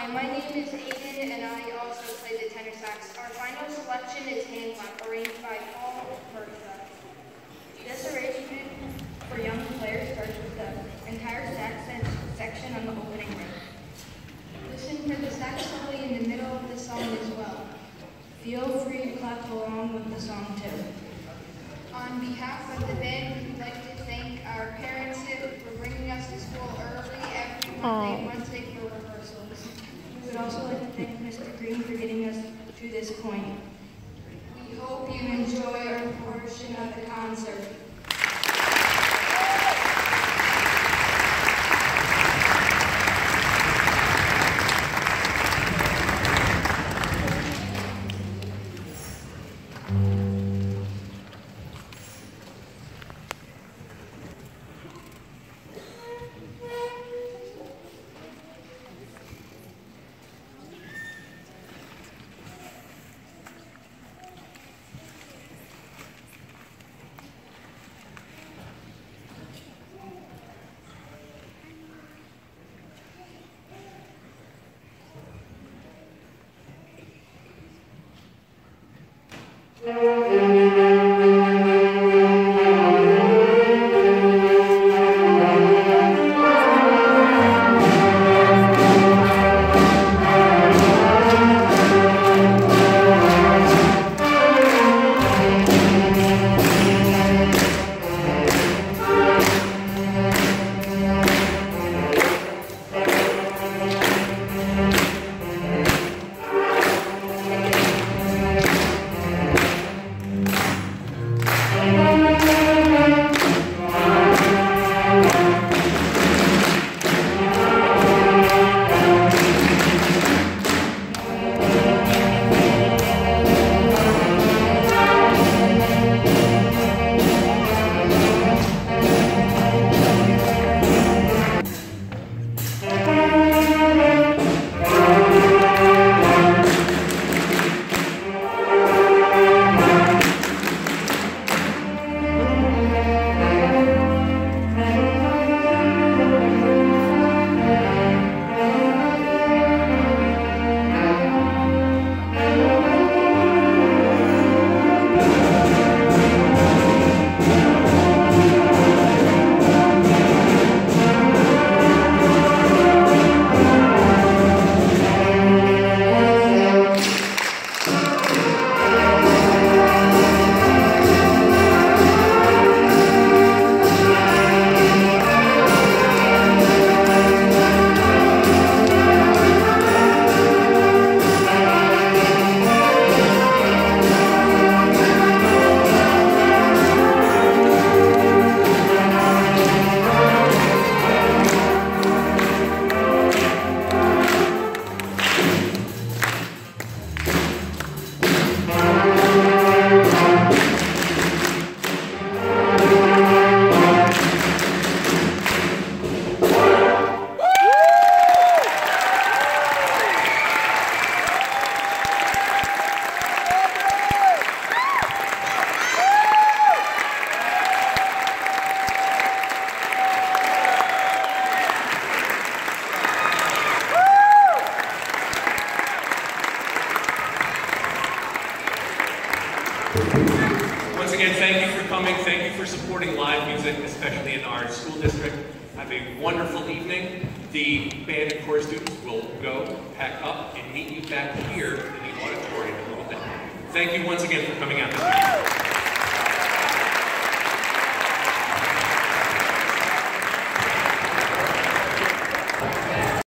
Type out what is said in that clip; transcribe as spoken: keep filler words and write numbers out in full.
Hi, my name is Aiden, and I also play the tenor sax. Our final selection is Hand Clap, arranged by Paul Bertha. This arrangement for young players starts with the entire sax section on the opening ring. Listen for the sax solo in the middle of the song as well. Feel free to clap along with the song too. On behalf of the band, we'd like to thank our parents for bringing us to school early every Monday, Wednesday for rehearsals. We would also like to thank Mister Green for getting us to this point. We hope you enjoy our portion of the concert. Once again, thank you for coming. Thank you for supporting live music, especially in our school district. Have a wonderful evening. The band and chorus students will go, pack up, and meet you back here in the auditorium in a little bit. Thank you once again for coming out this evening.